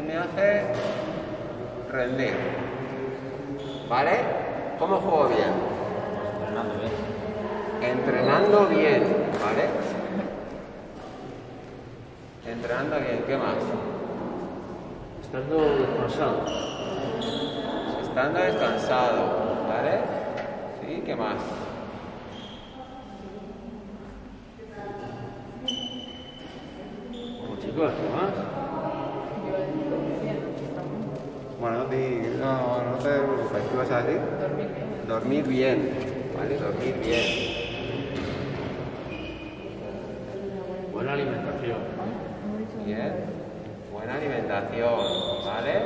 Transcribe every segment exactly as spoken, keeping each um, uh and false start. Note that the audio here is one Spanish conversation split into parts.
me hace rendir. ¿Vale? ¿Cómo juego bien? Entrenando bien. Entrenando bien, ¿vale? Entrenando bien, ¿qué más? Estando descansado. Estando descansado, ¿vale? Sí, ¿qué más? Bueno, chicos, ¿qué más? Bueno, di, no, no te preocupes, ¿qué vas a decir? Dormir bien. Dormir bien, ¿vale? Dormir bien. Buena alimentación. Bien. Buena alimentación, ¿vale?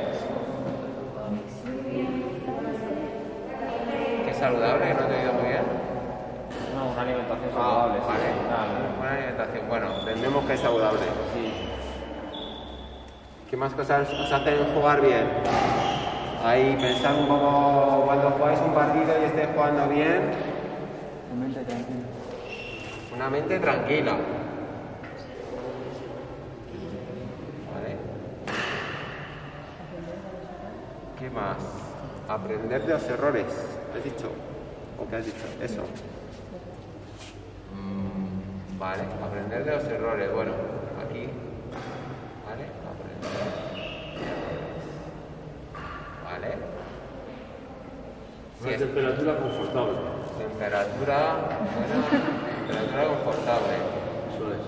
¿Qué saludable? Que no te he oído muy bien. No, una alimentación Ah, saludable. sí, vale. sí, Buena alimentación. Bueno, entendemos que es saludable. sí. ¿Qué más cosas os hacen jugar bien? Ahí pensad un poco cuando jugáis un partido y estéis jugando bien. Una mente tranquila. Una mente tranquila. ¿Vale? ¿Qué más? Aprender de los errores. ¿Has dicho? ¿O qué has dicho? Eso. Mm, vale, aprender de los errores. Bueno, aquí. ¿Vale? Aprender. ¿Vale? Una Sí, es- temperatura confortable. Temperatura, buena, temperatura confortable. Eso es.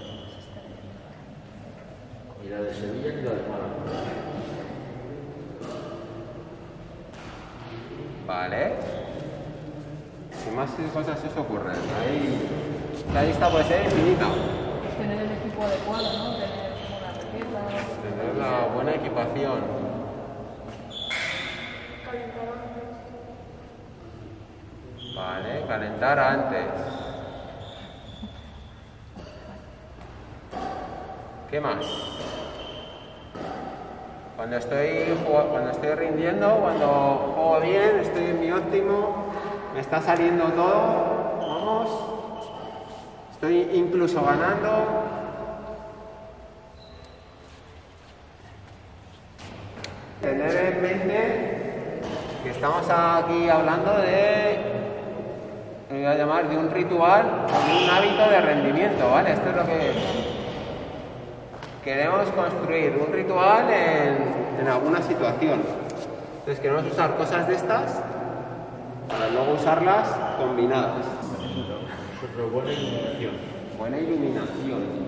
Ni la de Sevilla ni la de Málaga. Vale. ¿Qué más cosas se os ocurren? Ahí, la lista puede ser infinita. Tener el equipo adecuado, ¿no? Tener una raqueta. Tener la buena equipación. Vale, calentar antes. ¿Qué más? Cuando estoy, jugando, cuando estoy rindiendo, cuando juego bien, estoy en mi óptimo, me está saliendo todo, vamos, estoy incluso ganando. Tener en mente que estamos aquí hablando de, voy a llamar, de un ritual o de un hábito de rendimiento, ¿vale? Esto es lo que queremos construir, un ritual en, en alguna situación. Entonces queremos usar cosas de estas para luego usarlas combinadas. Pero buena iluminación. Buena iluminación.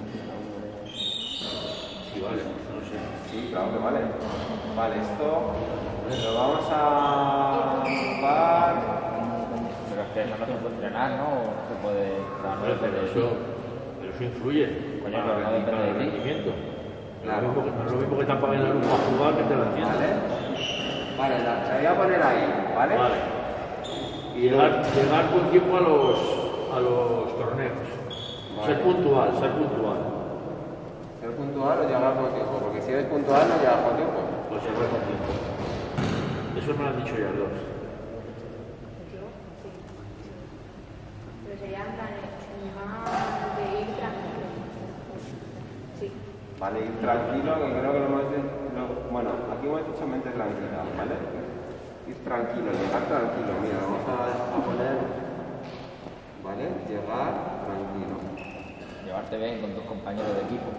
Sí, vale, no sé. Sí, claro que vale. Vale, esto lo vamos a ocupar. Pero es que eso no se puede entrenar, ¿no? O no se puede. O sea, no Hombre, depende pero de eso, ti. pero eso influye. Coño, para, pero no el- depende para el de ti. rendimiento. Claro. No es lo mismo que- no es lo mismo que te apaguen la luz para jugar que te la enciendan. ¿Vale? Vale, la, la voy a poner ahí, ¿vale? Vale. Y llegar, llegar con tiempo a los, a los torneos. Vale. Ser puntual, ser puntual. Ser puntual o llegar con tiempo, porque si eres puntual no llegas con tiempo. Pues llegar con tiempo. Eso me lo han dicho ya dos. Yo, sí. Pero sería en plan, más de ir tranquilo. Sí. Vale, ir tranquilo, que creo que lo hemos dicho. Bueno, aquí hemos dicho mente tranquila, ¿vale? Ir tranquilo, llegar tranquilo. Mira, vamos a, a poner. ¿Vale? Llegar tranquilo. Llevarte bien con tus compañeros de equipo.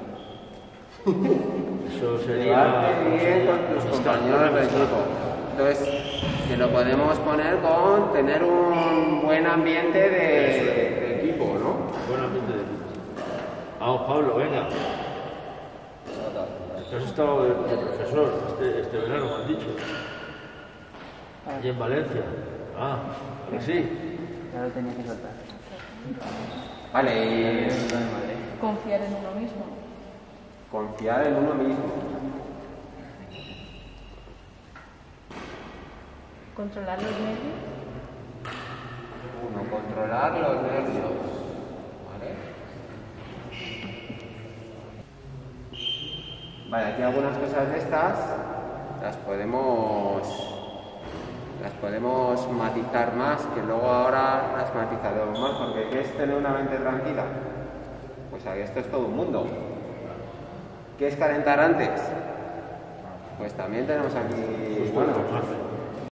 Eso sería. Llevarte bien con tus compañeros de equipo. Entonces, que lo podemos poner con tener un buen ambiente de, de equipo, ¿no? Buen ambiente de equipo. Vamos, Pablo, venga. Tú has estado de, de profesor este, este verano, me han dicho. Allí en Valencia. Ah, ahora sí. Ya lo tenía que soltar. Vale, y Confiar en uno mismo. confiar en uno mismo. Controlar los nervios. Uno, controlar los nervios. ¿Vale? Vale, aquí algunas cosas de estas las podemos las podemos matizar más, que luego ahora las matizaremos más, porque ¿qué es tener una mente tranquila? Pues aquí esto es todo un mundo. ¿Qué es calentar antes? Pues también tenemos aquí, Pues bueno, bueno, hace.